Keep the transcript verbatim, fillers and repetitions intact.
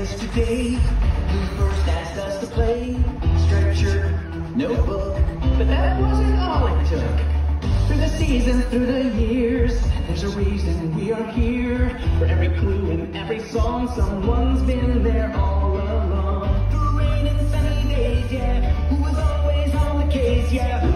yesterday, who first asked us to play stretcher, notebook, but that wasn't all it took. Through the seasons, through the years, there's a reason we are here. For every clue in every song, someone's been there all along. Through rain and sunny days, yeah, who was always on the case, yeah.